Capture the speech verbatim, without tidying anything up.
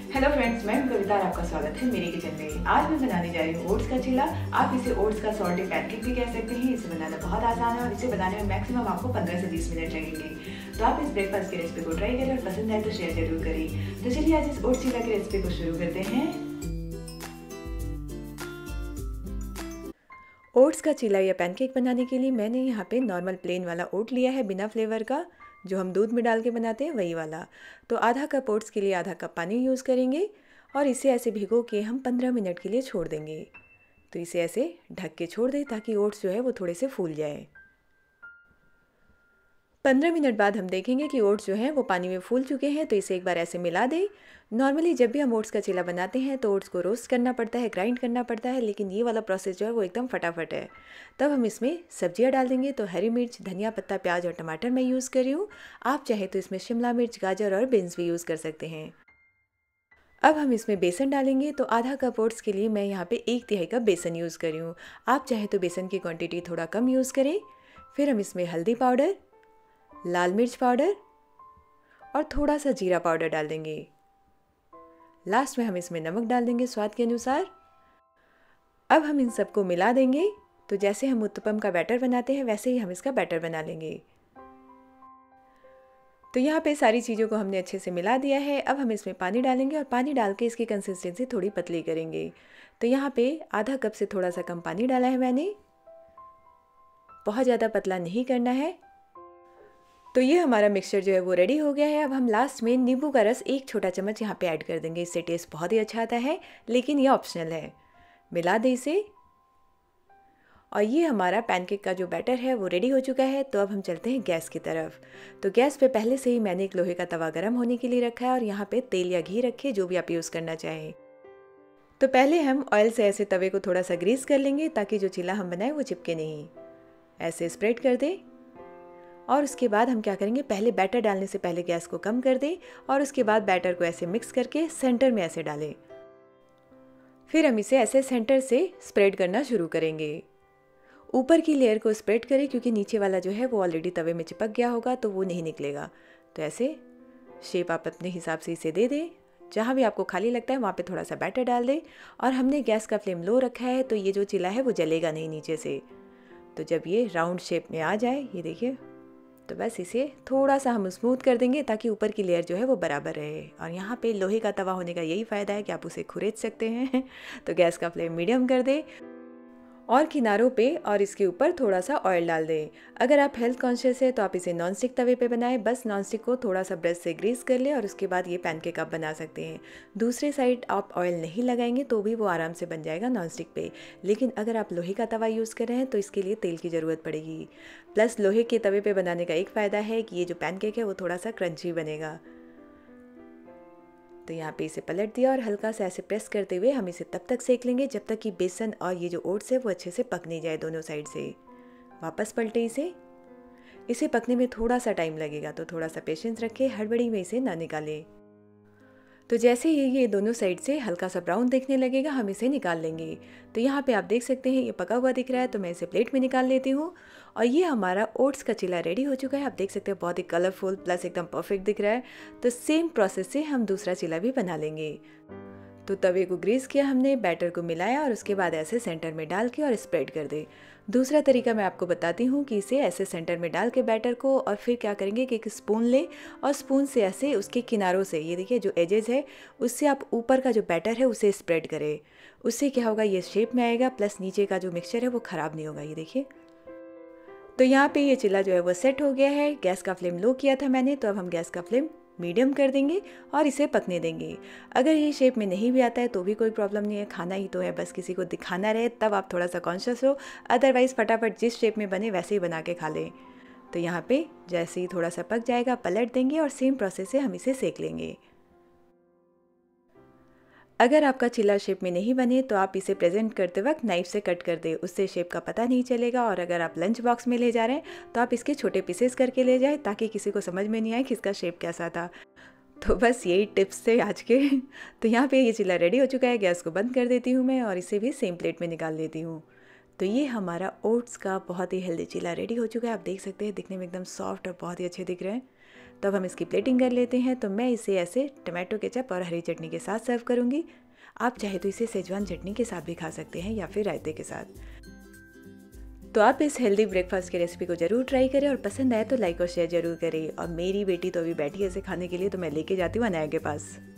Hello friends, मैं हूं कविता और आपका स्वागत है मेरे किचन में। आज मैं बनाने जा रही हूँ ओट्स का चीला। आप इसे ओट्स का सॉल्टी पैनकेक भी कह सकते हैं। इसे बनाना बहुत आसान है और इसे बनाने में मैक्सिमम आपको पंद्रह से बीस मिनट लगेंगे। तो आप इस ब्रेकफास्ट की रेसिपी को ट्राई करें और पसंद आए तो शेयर जरूर करें। तो चलिए आज इस ओट्स चीला की रेसिपी को शुरू करते हैं। ओट्स का चीला या पैनकेक बनाने के लिए मैंने यहाँ पे नॉर्मल प्लेन वाला ओट लिया है, बिना फ्लेवर का, जो हम दूध में डाल के बनाते हैं वही वाला। तो आधा कप ओट्स के लिए आधा कप पानी यूज़ करेंगे और इसे ऐसे भिगो के हम पंद्रह मिनट के लिए छोड़ देंगे। तो इसे ऐसे ढक के छोड़ दें ताकि ओट्स जो है वो थोड़े से फूल जाए। पंद्रह मिनट बाद हम देखेंगे कि ओट्स जो हैं वो पानी में फूल चुके हैं। तो इसे एक बार ऐसे मिला दें। नॉर्मली जब भी हम ओट्स का चीला बनाते हैं तो ओट्स को रोस्ट करना पड़ता है, ग्राइंड करना पड़ता है, लेकिन ये वाला प्रोसेस जो है वो एकदम फटाफट है। तब हम इसमें सब्जियां डाल देंगे। तो हरी मिर्च, धनिया पत्ता, प्याज और टमाटर मैं यूज़ कर रही हूँ। आप चाहे तो इसमें शिमला मिर्च, गाजर और बीन्स भी यूज़ कर सकते हैं। अब हम इसमें बेसन डालेंगे। तो आधा कप ओट्स के लिए मैं यहाँ पे एक तिहाई कप बेसन यूज़ कर रही हूँ। आप चाहे तो बेसन की क्वांटिटी थोड़ा कम यूज़ करें। फिर हम इसमें हल्दी पाउडर, लाल मिर्च पाउडर और थोड़ा सा जीरा पाउडर डाल देंगे। लास्ट में हम इसमें नमक डाल देंगे स्वाद के अनुसार। अब हम इन सबको मिला देंगे। तो जैसे हम उत्तपम का बैटर बनाते हैं वैसे ही हम इसका बैटर बना लेंगे। तो यहाँ पे सारी चीज़ों को हमने अच्छे से मिला दिया है। अब हम इसमें पानी डालेंगे और पानी डाल के इसकी कंसिस्टेंसी थोड़ी पतली करेंगे। तो यहाँ पे आधा कप से थोड़ा सा कम पानी डाला है मैंने। बहुत ज़्यादा पतला नहीं करना है। तो ये हमारा मिक्सचर जो है वो रेडी हो गया है। अब हम लास्ट में नींबू का रस एक छोटा चम्मच यहाँ पे ऐड कर देंगे। इससे टेस्ट बहुत ही अच्छा आता है, लेकिन ये ऑप्शनल है। मिला दे इसे। और ये हमारा पैनकेक का जो बैटर है वो रेडी हो चुका है। तो अब हम चलते हैं गैस की तरफ। तो गैस पे पहले से ही मैंने एक लोहे का तवा गर्म होने के लिए रखा है और यहाँ पे तेल या घी रखे, जो भी आप यूज़ करना चाहें। तो पहले हम ऑयल से ऐसे तवे को थोड़ा सा ग्रीस कर लेंगे ताकि जो चीला हम बनाए वो चिपके नहीं। ऐसे स्प्रेड कर दें और उसके बाद हम क्या करेंगे, पहले बैटर डालने से पहले गैस को कम कर दें और उसके बाद बैटर को ऐसे मिक्स करके सेंटर में ऐसे डालें। फिर हम इसे ऐसे सेंटर से स्प्रेड करना शुरू करेंगे। ऊपर की लेयर को स्प्रेड करें क्योंकि नीचे वाला जो है वो ऑलरेडी तवे में चिपक गया होगा तो वो नहीं निकलेगा। तो ऐसे शेप आप अपने हिसाब से इसे दे दें। जहाँ भी आपको खाली लगता है वहाँ पे थोड़ा सा बैटर डाल दें। और हमने गैस का फ्लेम लो रखा है तो ये जो चीला है वो जलेगा नहीं नीचे से। तो जब ये राउंड शेप में आ जाए, ये देखिए, तो बस इसे थोड़ा सा हम स्मूथ कर देंगे ताकि ऊपर की लेयर जो है वो बराबर रहे। और यहाँ पे लोहे का तवा होने का यही फ़ायदा है कि आप उसे खुरेद सकते हैं। तो गैस का फ्लेम मीडियम कर दें और किनारों पे और इसके ऊपर थोड़ा सा ऑयल डाल दें। अगर आप हेल्थ कॉन्शियस है तो आप इसे नॉनस्टिक तवे पे बनाएं। बस नॉनस्टिक को थोड़ा सा ब्रश से ग्रीस कर लें और उसके बाद ये पैनकेक आप बना सकते हैं। दूसरे साइड आप ऑयल नहीं लगाएंगे तो भी वो आराम से बन जाएगा नॉनस्टिक पे। लेकिन अगर आप लोहे का तवा यूज़ कर रहे हैं तो इसके लिए तेल की ज़रूरत पड़ेगी। प्लस लोहे के तवे पर बनाने का एक फ़ायदा है कि ये जो पैनकेक है वो थोड़ा सा क्रंची बनेगा। तो यहाँ पे इसे पलट दिया और हल्का सा ऐसे प्रेस करते हुए हम इसे तब तक सेक लेंगे जब तक कि बेसन और ये जो ओट्स है वो अच्छे से पक नहीं जाए दोनों साइड से। वापस पलटे इसे। इसे पकने में थोड़ा सा टाइम लगेगा तो थोड़ा सा पेशेंस रखें, हड़बड़ी में इसे ना निकालें। तो जैसे ही ये दोनों साइड से हल्का सा ब्राउन दिखने लगेगा हम इसे निकाल लेंगे। तो यहाँ पे आप देख सकते हैं ये पका हुआ दिख रहा है। तो मैं इसे प्लेट में निकाल लेती हूँ। और ये हमारा ओट्स का चीला रेडी हो चुका है। आप देख सकते हैं बहुत ही कलरफुल प्लस एकदम परफेक्ट दिख रहा है। तो सेम प्रोसेस से हम दूसरा चीला भी बना लेंगे। तो तवे को ग्रीस किया हमने, बैटर को मिलाया और उसके बाद ऐसे सेंटर में डाल के और स्प्रेड कर दे। दूसरा तरीका मैं आपको बताती हूँ कि इसे ऐसे सेंटर में डाल के बैटर को और फिर क्या करेंगे कि एक स्पून ले और स्पून से ऐसे उसके किनारों से, ये देखिए जो एजेस है उससे आप ऊपर का जो बैटर है उसे स्प्रेड करें। उससे क्या होगा, ये शेप में आएगा प्लस नीचे का जो मिक्सचर है वो ख़राब नहीं होगा। ये देखिए, तो यहाँ पे ये चीला जो है वो सेट हो गया है। गैस का फ्लेम लो किया था मैंने, तो अब हम गैस का फ्लेम मीडियम कर देंगे और इसे पकने देंगे। अगर ये शेप में नहीं भी आता है तो भी कोई प्रॉब्लम नहीं है, खाना ही तो है, बस किसी को दिखाना रहे तब आप थोड़ा सा कॉन्शियस हो। अदरवाइज़ फटाफट जिस शेप में बने वैसे ही बना के खा लें। तो यहाँ पे जैसे ही थोड़ा सा पक जाएगा पलट देंगे और सेम प्रोसेस से हम इसे सेक लेंगे। अगर आपका चीला शेप में नहीं बने तो आप इसे प्रेजेंट करते वक्त नाइफ से कट कर दें, उससे शेप का पता नहीं चलेगा। और अगर आप लंच बॉक्स में ले जा रहे हैं तो आप इसके छोटे पीसेस करके ले जाएं ताकि किसी को समझ में नहीं आए कि इसका शेप कैसा था। तो बस यही टिप्स थे आज के। तो यहाँ पे ये चीला रेडी हो चुका है। गैस को बंद कर देती हूँ मैं और इसे भी सेम प्लेट में निकाल लेती हूँ। तो ये हमारा ओट्स का बहुत ही हेल्दी चीला रेडी हो चुका है। आप देख सकते हैं दिखने में एकदम सॉफ्ट और बहुत ही अच्छे दिख रहे हैं। तो अब हम इसकी प्लेटिंग कर लेते हैं। तो मैं इसे ऐसे टमाटो केचप और हरी चटनी के साथ सर्व करूँगी। आप चाहे तो इसे सेजवान चटनी के साथ भी खा सकते हैं या फिर रायते के साथ। तो आप इस हेल्दी ब्रेकफास्ट की रेसिपी को ज़रूर ट्राई करें और पसंद आए तो लाइक और शेयर ज़रूर करें। और मेरी बेटी तो अभी बैठी है इसे खाने के लिए, तो मैं लेके जाती हूँ अनाया के पास।